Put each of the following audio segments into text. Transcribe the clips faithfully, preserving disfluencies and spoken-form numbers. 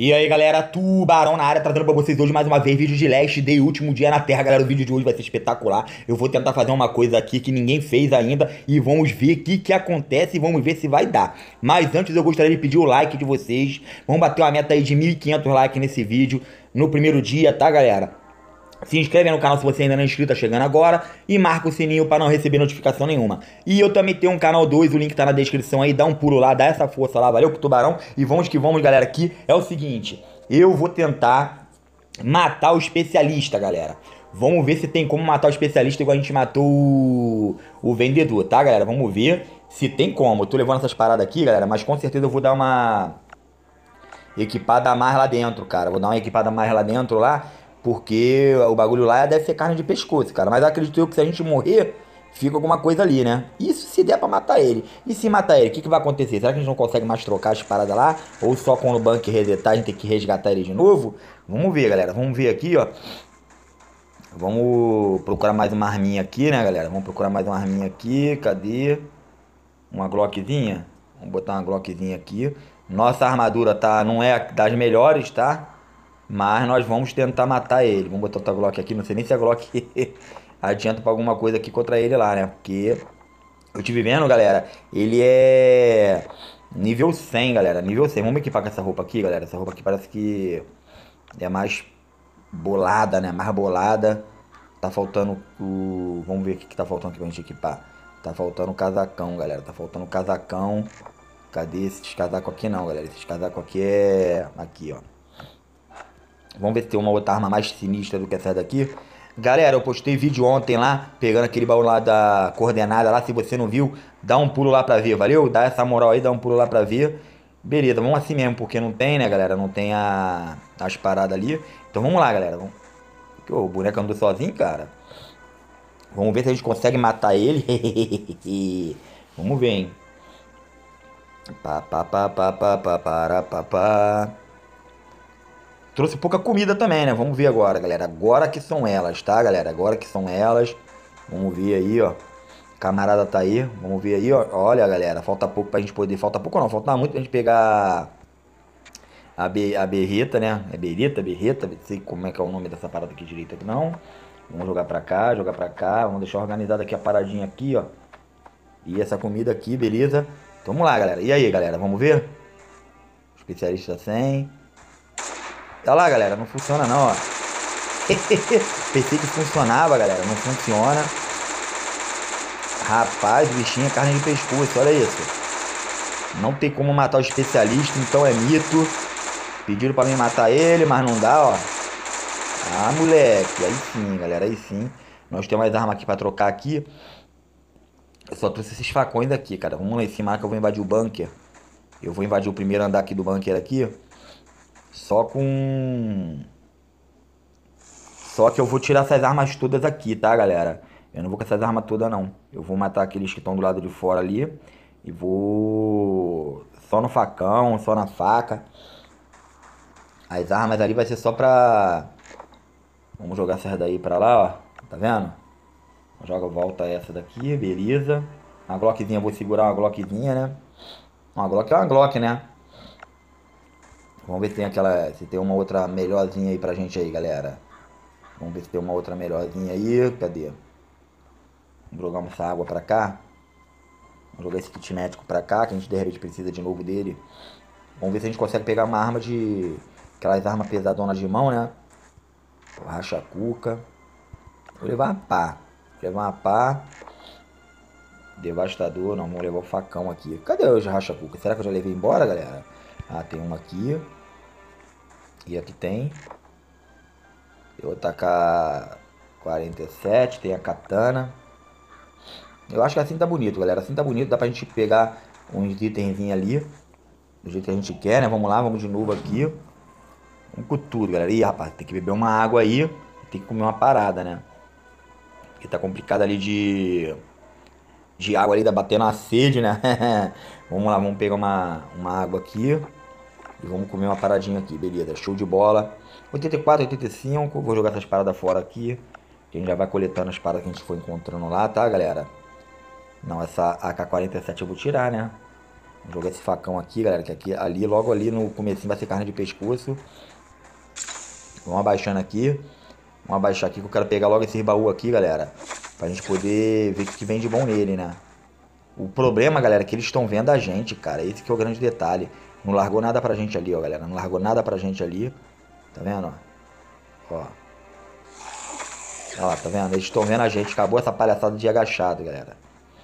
E aí galera, Tubarão na área, trazendo pra vocês hoje mais uma vez vídeo de Last Day, último dia na Terra, galera. O vídeo de hoje vai ser espetacular. Eu vou tentar fazer uma coisa aqui que ninguém fez ainda e vamos ver o que que acontece e vamos ver se vai dar. Mas antes eu gostaria de pedir o like de vocês. Vamos bater uma meta aí de mil e quinhentos likes nesse vídeo no primeiro dia, tá galera? Se inscreve no canal se você ainda não é inscrito, tá chegando agora. E marca o sininho para não receber notificação nenhuma. E eu também tenho um canal dois, o link tá na descrição aí. Dá um pulo lá, dá essa força lá. Valeu pro Tubarão. E vamos que vamos, galera. Aqui é o seguinte. Eu vou tentar matar o especialista, galera. Vamos ver se tem como matar o especialista igual a gente matou o, o vendedor, tá, galera? Vamos ver se tem como. Eu tô levando essas paradas aqui, galera. Mas com certeza eu vou dar uma equipada a mais lá dentro, cara. Vou dar uma equipada a mais lá dentro lá. Porque o bagulho lá deve ser carne de pescoço, cara. Mas acredito eu que se a gente morrer, fica alguma coisa ali, né? Isso se der pra matar ele. E se matar ele, o que, que vai acontecer? Será que a gente não consegue mais trocar as paradas lá? Ou só quando o bunker resetar a gente tem que resgatar ele de novo? Vamos ver, galera. Vamos ver aqui, ó. Vamos procurar mais uma arminha aqui, né, galera? Vamos procurar mais uma arminha aqui. Cadê? Uma Glockzinha. Vamos botar uma Glockzinha aqui. Nossa armadura tá, não é das melhores, tá? Mas nós vamos tentar matar ele. Vamos botar outra Glock aqui. Não sei nem se a Glock adianta pra alguma coisa aqui contra ele lá, né? Porque eu tive vendo, galera. Ele é nível cem, galera. Nível cem. Vamos equipar com essa roupa aqui, galera. Essa roupa aqui parece que é mais bolada, né? Mais bolada. Tá faltando o... Vamos ver o que, que tá faltando aqui pra gente equipar. Tá faltando o casacão, galera. Tá faltando o casacão. Cadê esses casacos aqui não, galera? Esses casacos aqui é... Aqui, ó. Vamos ver se tem uma outra arma mais sinistra do que essa daqui. Galera, eu postei vídeo ontem lá, pegando aquele baú lá da coordenada lá. Se você não viu, dá um pulo lá pra ver, valeu? Dá essa moral aí, dá um pulo lá pra ver. Beleza, vamos assim mesmo, porque não tem, né, galera? Não tem a, as paradas ali. Então vamos lá, galera. Vamos... O boneco andou sozinho, cara. Vamos ver se a gente consegue matar ele. Vamos ver, hein. Pá, pá, pá, pá, pá, pá, pá, pá, pá. Trouxe pouca comida também, né? Vamos ver agora, galera. Agora que são elas, tá, galera? Agora que são elas. Vamos ver aí, ó. Camarada tá aí. Vamos ver aí, ó. Olha, galera. Falta pouco pra gente poder... Falta pouco não. Falta muito pra gente pegar a, be... a berreta, né? É berreta, berreta. Não sei como é que é o nome dessa parada aqui direito aqui, não. Vamos jogar pra cá, jogar pra cá. Vamos deixar organizado aqui a paradinha aqui, ó. E essa comida aqui, beleza? Então, vamos lá, galera. E aí, galera? Vamos ver? Especialista cem. Olha lá, galera, não funciona não, ó. Pensei que funcionava, galera, não funciona. Rapaz, o bichinho é carne de pescoço, olha isso. Não tem como matar o especialista, então é mito. Pediram pra mim matar ele, mas não dá, ó. Ah, moleque, aí sim, galera, aí sim. Nós temos mais armas aqui pra trocar aqui. Eu só trouxe esses facões aqui, cara. Vamos lá em cima que eu vou invadir o bunker. Eu vou invadir o primeiro andar aqui do bunker aqui. Só com... Só que eu vou tirar essas armas todas aqui, tá, galera? Eu não vou com essas armas todas, não. Eu vou matar aqueles que estão do lado de fora ali. E vou... Só no facão, só na faca. As armas ali vai ser só pra... Vamos jogar essas daí pra lá, ó. Tá vendo? Joga, volta essa daqui, beleza. Uma Glockzinha, eu vou segurar uma Glockzinha, né? Uma Glock é uma Glock, né? Vamos ver se tem aquela, se tem uma outra melhorzinha aí pra gente aí, galera. Vamos ver se tem uma outra melhorzinha aí. Cadê? Vamos jogar essa água pra cá. Vamos jogar esse kit médico pra cá, que a gente de repente precisa de novo dele. Vamos ver se a gente consegue pegar uma arma de... Aquelas armas pesadonas de mão, né? Racha-cuca. Vou levar uma pá. Vou levar uma pá. Devastador. Não, vamos levar o facão aqui. Cadê o racha-cuca? Será que eu já levei embora, galera? Ah, tem uma aqui. E aqui tem. Eu vou tacar quarenta e sete. Tem a katana. Eu acho que assim tá bonito, galera. Assim tá bonito. Dá pra gente pegar uns itenzinhos ali. Do jeito que a gente quer, né? Vamos lá, vamos de novo aqui. Vamos com tudo, galera. Ih, rapaz, tem que beber uma água aí. Tem que comer uma parada, né? Porque tá complicado ali de... De água ali, tá batendo a sede, né? Vamos lá, vamos pegar uma, uma água aqui. E vamos comer uma paradinha aqui, beleza, show de bola. oitenta e quatro, oitenta e cinco, vou jogar essas paradas fora aqui. Que a gente já vai coletando as paradas que a gente foi encontrando lá, tá, galera? Não, essa A K quarenta e sete eu vou tirar, né? Vou jogar esse facão aqui, galera, que aqui, ali, logo ali no comecinho vai ser carne de pescoço. Vamos abaixando aqui. Vamos abaixar aqui que eu quero pegar logo esse baú aqui, galera. Pra gente poder ver o que vem de bom nele, né? O problema, galera, é que eles estão vendo a gente, cara. Esse que é o grande detalhe. Não largou nada pra gente ali, ó, galera. Não largou nada pra gente ali. Tá vendo, ó? Ó. Ó, tá vendo? Eles estão vendo a gente. Acabou essa palhaçada de agachado, galera.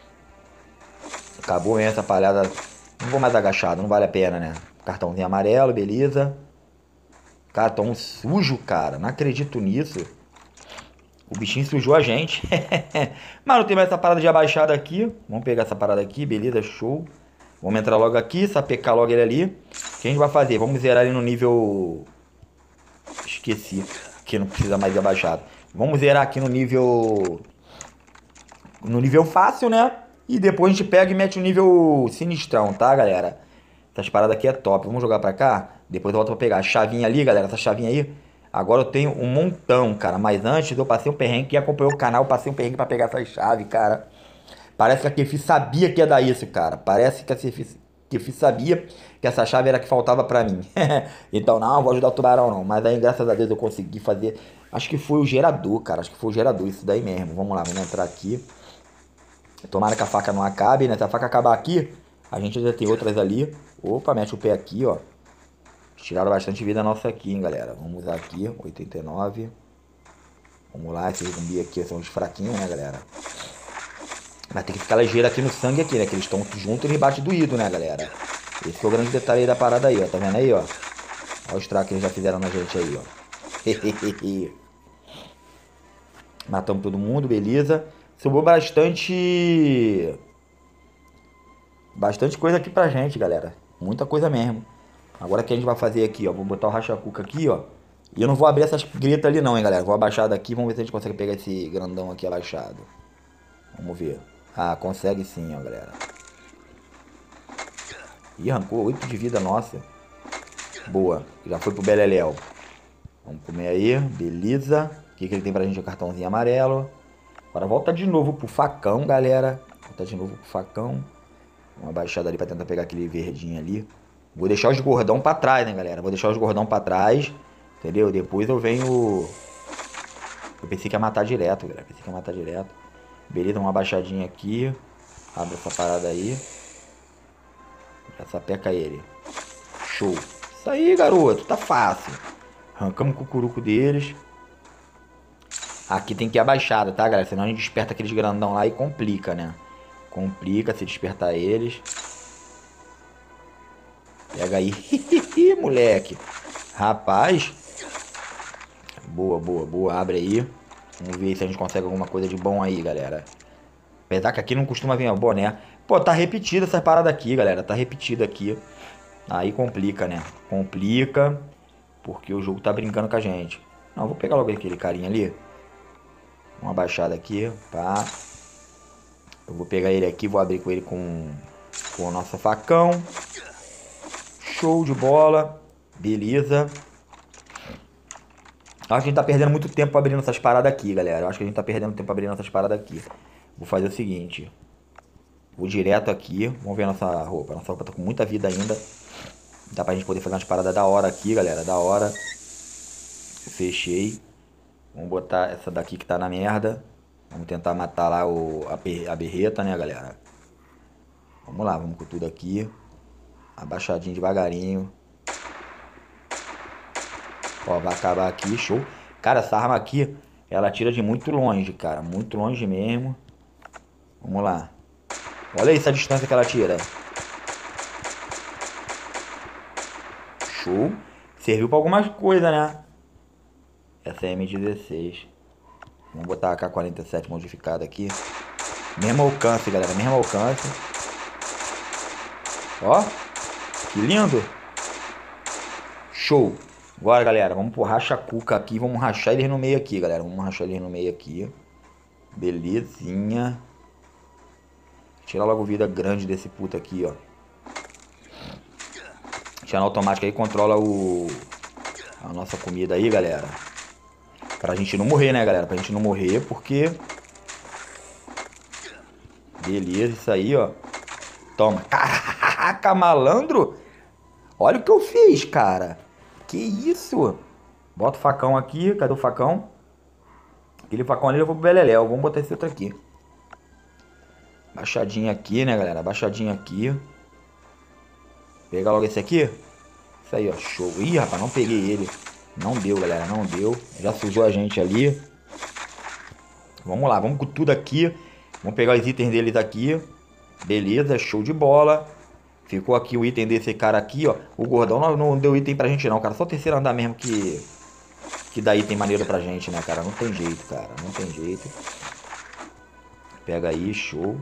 Acabou essa palhada. Não vou mais agachado, não vale a pena, né? Cartãozinho amarelo, beleza. Cara, tão sujo, cara. Não acredito nisso. O bichinho sujou a gente. Mas não tem mais essa parada de abaixada aqui. Vamos pegar essa parada aqui, beleza, show. Vamos entrar logo aqui, sapecar logo ele ali. O que a gente vai fazer? Vamos zerar ele no nível... Esqueci, que não precisa mais de abaixado. Vamos zerar aqui no nível... No nível fácil, né? E depois a gente pega e mete o nível sinistrão, tá, galera? Essas paradas aqui é top. Vamos jogar pra cá. Depois eu volto pra pegar a chavinha ali, galera. Essa chavinha aí. Agora eu tenho um montão, cara. Mas antes eu passei um perrengue. Quem acompanhou o canal, eu passei um perrengue pra pegar essa chave, cara. Parece que a Kefi sabia que ia dar isso, cara. Parece que a Kefi sabia que essa chave era a que faltava pra mim. Então não, vou ajudar o tubarão não. Mas aí, graças a Deus, eu consegui fazer. Acho que foi o gerador, cara. Acho que foi o gerador, isso daí mesmo. Vamos lá, vamos entrar aqui. Tomara que a faca não acabe, né? Se a faca acabar aqui, a gente já tem outras ali. Opa, mete o pé aqui, ó. Tiraram bastante vida nossa aqui, hein, galera. Vamos usar aqui, oitenta e nove. Vamos lá, esses zumbi aqui são os fraquinhos, né, galera? Mas tem que ficar ligeiro aqui no sangue aqui, né? Que eles estão juntos e eles batem doído, né, galera? Esse é o grande detalhe aí da parada aí, ó. Tá vendo aí, ó? Olha os estragos que eles já fizeram na gente aí, ó. Matamos todo mundo, beleza. Sobrou bastante... Bastante coisa aqui pra gente, galera. Muita coisa mesmo. Agora o que a gente vai fazer aqui, ó. Vou botar o racha-cuca aqui, ó. E eu não vou abrir essas gretas ali não, hein, galera. Vou abaixar daqui. Vamos ver se a gente consegue pegar esse grandão aqui abaixado. Vamos ver. Ah, consegue sim, ó, galera. Ih, arrancou oito de vida nossa. Boa. Já foi pro beleléu. Vamos comer aí. Beleza. O que, que ele tem pra gente? O cartãozinho amarelo. Agora volta de novo pro facão, galera. Volta de novo pro facão. Uma baixada ali pra tentar pegar aquele verdinho ali. Vou deixar os gordão pra trás, né, galera? Vou deixar os gordão pra trás. Entendeu? Depois eu venho... Eu pensei que ia matar direto, galera. Pensei que ia matar direto. Beleza, uma baixadinha aqui. Abre essa parada aí. Já sapeca ele. Show. Isso aí, garoto. Tá fácil. Arrancamos o cucuruco deles. Aqui tem que ir abaixada, tá, galera? Senão a gente desperta aqueles grandão lá e complica, né? Complica se despertar eles. Pega aí. Moleque. Rapaz. Boa, boa, boa. Abre aí. Vamos ver se a gente consegue alguma coisa de bom aí, galera. Apesar que aqui não costuma vir o boné. Pô, tá repetida essa parada aqui, galera. Tá repetida aqui. Aí complica, né? Complica. Porque o jogo tá brincando com a gente. Não, vou pegar logo aquele carinha ali. Uma baixada aqui. Pá. Eu vou pegar ele aqui. Vou abrir com ele com, com o nosso facão. Show de bola. Beleza. Acho que a gente tá perdendo muito tempo abrindo essas paradas aqui, galera. Acho que a gente tá perdendo tempo abrindo essas paradas aqui. Vou fazer o seguinte. Vou direto aqui. Vamos ver a nossa roupa. Nossa roupa tá com muita vida ainda. Dá pra gente poder fazer umas paradas da hora aqui, galera. Da hora. Fechei. Vamos botar essa daqui que tá na merda. Vamos tentar matar lá o, a, a berreta, né, galera? Vamos lá, vamos com tudo aqui. Abaixadinho devagarinho. Ó, vai acabar aqui, show. Cara, essa arma aqui, ela tira de muito longe, cara. Muito longe mesmo. Vamos lá. Olha aí essa distância que ela tira. Show. Serviu pra algumas coisas, né? Essa é a M dezesseis. Vamos botar a K quarenta e sete modificada aqui. Mesmo alcance, galera. Mesmo alcance. Ó. Que lindo. Show. Agora, galera, vamos pro racha-cuca aqui. Vamos rachar eles no meio aqui, galera. Vamos rachar eles no meio aqui. Belezinha. Tirar logo vida grande desse puto aqui, ó. Tirar automático aí, controla o... a nossa comida aí, galera. Pra gente não morrer, né, galera? Pra gente não morrer, porque... Beleza, isso aí, ó. Toma. Caraca, malandro. Olha o que eu fiz, cara. Que isso? Bota o facão aqui. Cadê o facão? Aquele facão ali eu vou pro beleléu. Vamos botar esse outro aqui. Baixadinha aqui, né, galera? Baixadinha aqui. Pegar logo esse aqui. Isso aí, ó. Show. Ih, rapaz, não peguei ele. Não deu, galera. Não deu. Já sujou a gente ali. Vamos lá. Vamos com tudo aqui. Vamos pegar os itens deles aqui. Beleza. Show de bola. Ficou aqui o item desse cara aqui, ó. O gordão não, não deu item pra gente não, cara. Só o terceiro andar mesmo que... Que dá item maneiro pra gente, né, cara? Não tem jeito, cara. Não tem jeito. Pega aí. Show.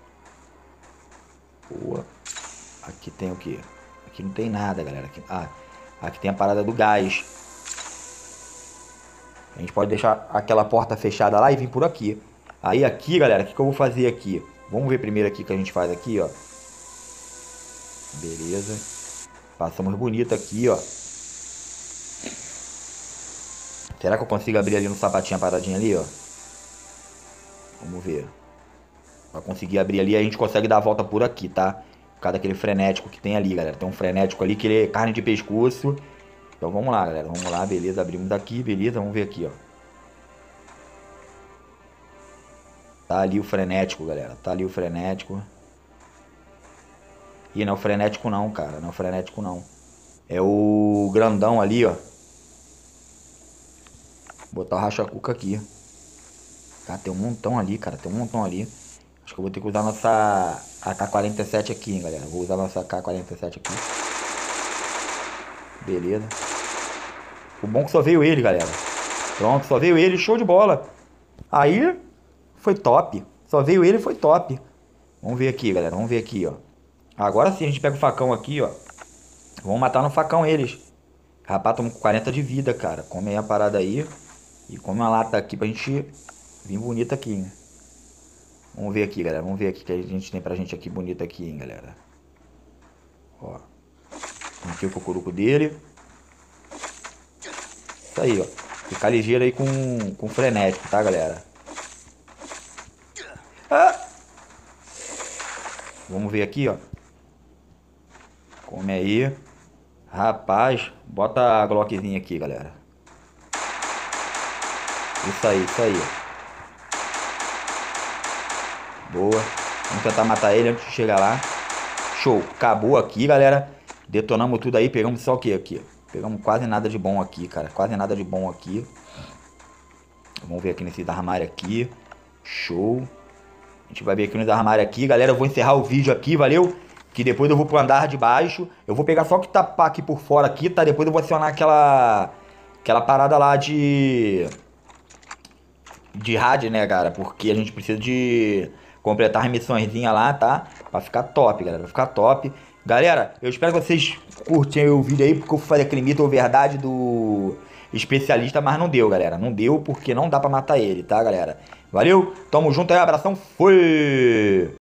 Boa. Aqui tem o quê? Aqui não tem nada, galera. Aqui, ah, aqui tem a parada do gás. A gente pode deixar aquela porta fechada lá e vir por aqui. Aí aqui, galera, o que, que eu vou fazer aqui? Vamos ver primeiro aqui o que a gente faz aqui, ó. Beleza. Passamos bonito aqui, ó. Será que eu consigo abrir ali no sapatinho a paradinha ali, ó? Vamos ver. Pra conseguir abrir ali, a gente consegue dar a volta por aqui, tá? Por causa daquele frenético que tem ali, galera. Tem um frenético ali que ele é carne de pescoço. Então vamos lá, galera. Vamos lá, beleza. Abrimos daqui, beleza. Vamos ver aqui, ó. Tá ali o frenético, galera. Tá ali o frenético. Ih, não é o frenético não, cara. Não é o frenético não. É o grandão ali, ó. Vou botar o racha-cuca aqui. Cara, tem um montão ali, cara. Tem um montão ali. Acho que eu vou ter que usar nossa A K quarenta e sete aqui, hein, galera. Vou usar nossa A K quarenta e sete aqui. Beleza. O bom é que só veio ele, galera. Pronto, só veio ele. Show de bola. Aí, foi top. Só veio ele e foi top. Vamos ver aqui, galera. Vamos ver aqui, ó. Agora sim, a gente pega o facão aqui, ó. Vamos matar no facão eles. Rapaz, estamos com quarenta de vida, cara. Come aí a parada aí. E come uma lata aqui pra gente vir bonita aqui, hein. Vamos ver aqui, galera. Vamos ver aqui o que a gente tem pra gente aqui bonito aqui, hein, galera. Ó. Aqui o cocuruco dele. Isso aí, ó. Ficar ligeiro aí com, com frenético, tá, galera? Ah! Vamos ver aqui, ó. Come aí. Rapaz, bota a Glockzinha aqui, galera. Isso aí, isso aí. Boa. Vamos tentar matar ele antes de chegar lá. Show. Acabou aqui, galera. Detonamos tudo aí. Pegamos só o que aqui? Pegamos quase nada de bom aqui, cara. Quase nada de bom aqui. Vamos ver aqui nesse armário aqui. Show. A gente vai ver aqui nos armários aqui. Galera, eu vou encerrar o vídeo aqui, valeu? Que depois eu vou pro andar de baixo. Eu vou pegar só o que tapar aqui por fora aqui, tá? Depois eu vou acionar aquela... Aquela parada lá de... De rádio, né, cara? Porque a gente precisa de... completar as missõezinhas lá, tá? Pra ficar top, galera. Pra ficar top. Galera, eu espero que vocês curtem o vídeo aí, porque eu fui fazer aquele mito ou verdade do especialista, mas não deu, galera. Não deu porque não dá pra matar ele, tá, galera? Valeu, tamo junto aí, abração, fui!